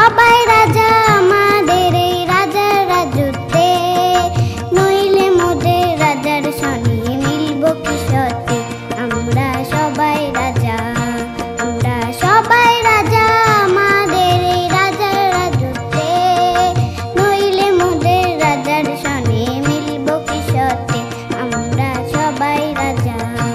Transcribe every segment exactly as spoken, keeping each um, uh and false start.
সবাই রাজা আমাদের এই রাজার রাজত্বে, নইলে মোদের রাজার সনে মিলব কি সত্যি। আমরা সবাই রাজা, আমরা সবাই রাজা আমাদের এই রাজার রাজত্বে, নইলে মোদের রাজার সনে মিলব কি সত্যি। আমরা সবাই রাজা।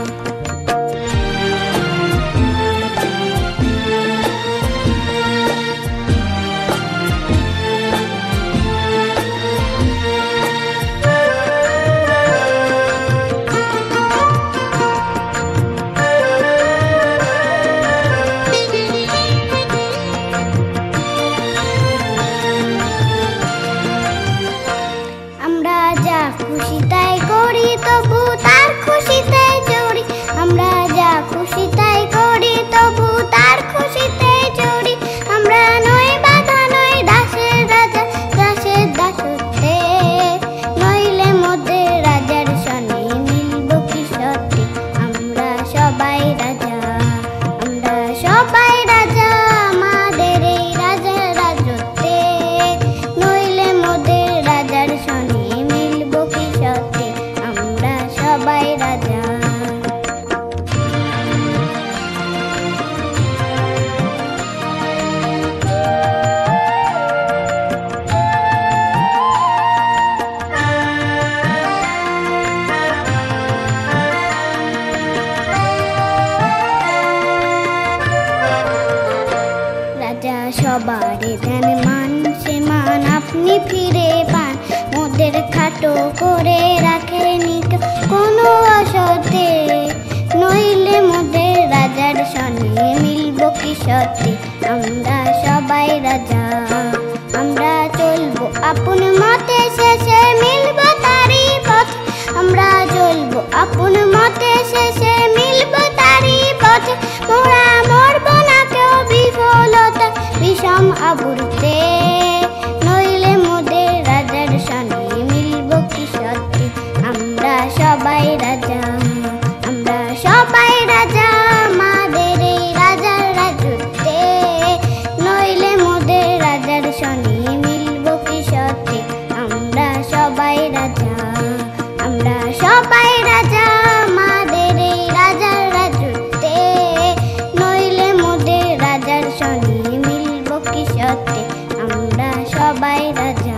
আমরা যা খুশি তাই করি তবু তার খুশিতে চড়ি, আমরা যা খুশি তাই করি তবু তার খুশিতে চড়ি। আমরা নই বাধা নই দাসের রাজা, দাসের দাসত্বে, নইলে মোদের রাজার সনে মিলব কি সত্যি। আমরা সবাই রাজা, আমরা সবাই রাজা আমাদের এই রাজার রাজত্বে, নইলে মোদের রাজার সনে মিলব কি সত্যি। আমরা সবাই রাজা। রাজা সবারে দেন মান, সে মান আপনি ফিরে পান, মোদের খাটো করে রাখেনি কোনো অসতে, নইলে মোদের রাজার সনে মিলব কি সত্যি। আমরা সবাই রাজা, আমরা চলবো আপন মতে, শেষে মিলব তারই পথ। আমরা চলবো আপন মতে, শেষে মিলব তারই পথে, মোরা মরব না কেউ বিফলতা বিষম আবুরতে, নইলে মোদের রাজার সনে মিলব কি সত্যি। আমরা সবাই রাজা, আমরা সবাই রাজা আমাদের এই রাজার রাজত্বে, নইলে মোদের রাজার সনে মিলব কি সত্যি। আমরা সবাই রাজা, আমরা সবাই রাজা আমাদের এই রাজার রাজত্বে, নইলে মোদের রাজার সনে মিলব কি সত্যি। আমরা সবাই রাজা।